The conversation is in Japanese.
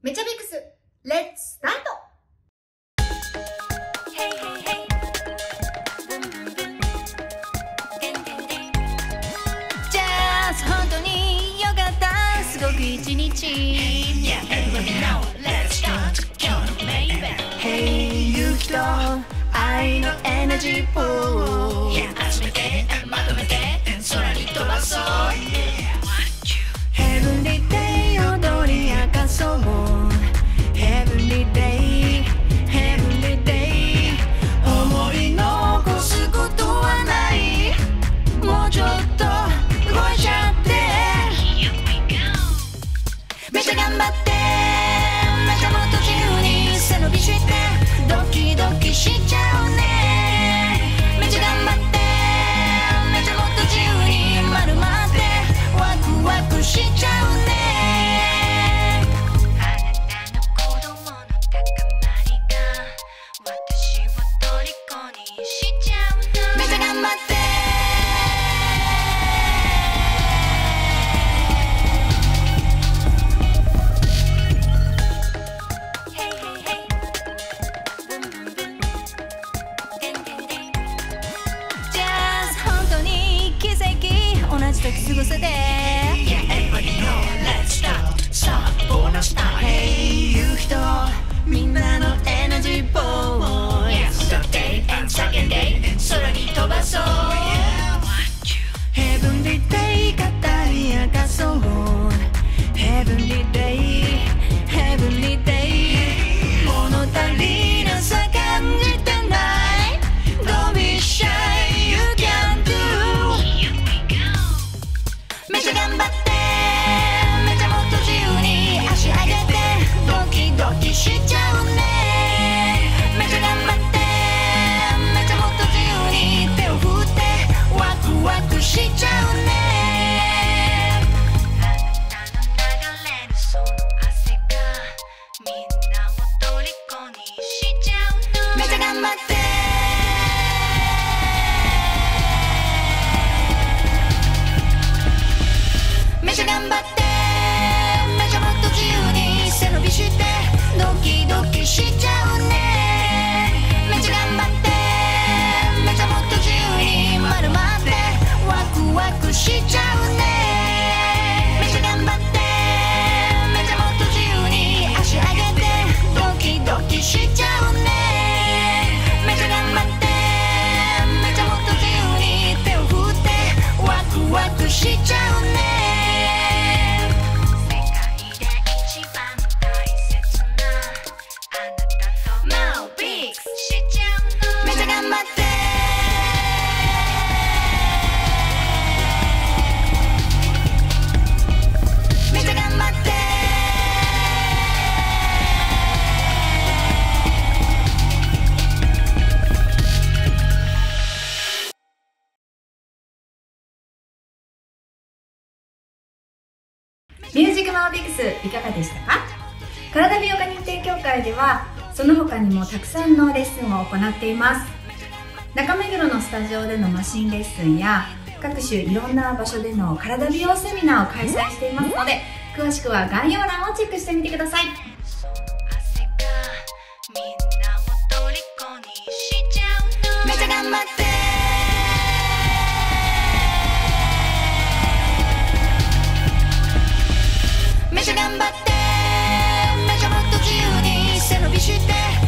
めちゃビクス、レッツスタート。 じゃあ本当によかった、すごく一日。Hey 勇気と愛のエナジーポール、集めてまとめて空に飛ばそう。Heavenly Day 踊り明かそう。Heavenly Day Heavenly Day 思い残すことはない。もうちょっと動いちゃって。めちゃ頑張って、めちゃもっと自由に背伸びしてドキドキしちゃうね。めちゃ頑張って、めちゃもっと自由に丸まってワクワクしちゃうね。あなたの子供の高まりが私を虜にしちゃうの。めちゃ頑張って、同じ時過ごせて Yeah, everybody know, let's start さあ、ボーナスタイム Hey 勇気とみんなのエナジーボーイ Yeah, 歌って叫んで空に飛ばそう Heavenly Day 語り明かそう Heavenly Day Heavenly Day 物足りなさ感じてない Don't be shy, you can doめちゃ頑張って、めちゃもっと自由に足上げてドキドキしちゃうね。めちゃ頑張って、めちゃもっと自由に手を振ってワクワクしちゃうね。あなたの流れるその汗がみんなを虜にしちゃうの。めちゃ頑張って、めちゃ頑張って、めちゃもっと自由に背伸びしてドキドキしちゃうね。めちゃ頑張って、めちゃもっと自由に丸まってワクワクしちゃうね。めちゃ頑張って、めちゃもっと自由に足上げてドキドキしちゃうね。めちゃ頑張って、めちゃもっと自由に手を振ってワクワクしちゃうね。 ミュージックMAOBICSいかがでしたか？体美容家認定協会ではその他にもたくさんのレッスンを行っています。中目黒のスタジオでのマシンレッスンや各種いろんな場所での体美容セミナーを開催していますので、詳しくは概要欄をチェックしてみてください。 めちゃ頑張って、めちゃ頑張って、めちゃもっと自由に背伸びして